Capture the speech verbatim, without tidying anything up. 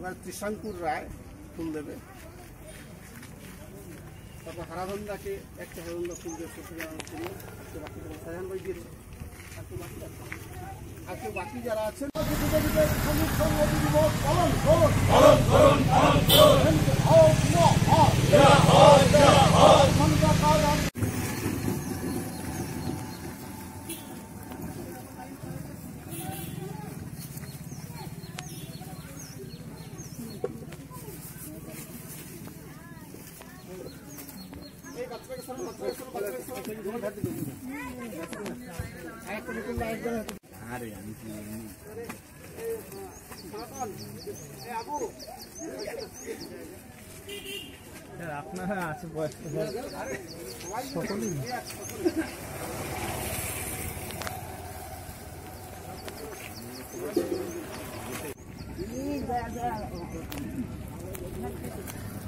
এবার ত্রিশাঙ্কুর রায় ফুল দেবে, তারপর হারাধন্দাকে একটা হারাধন্দা ফুল দেবে সাজান ভাই দিয়েছে। আজকে বাকি যারা আছেন পালন করুন আপনারা আছে বয়স্ক সকলেই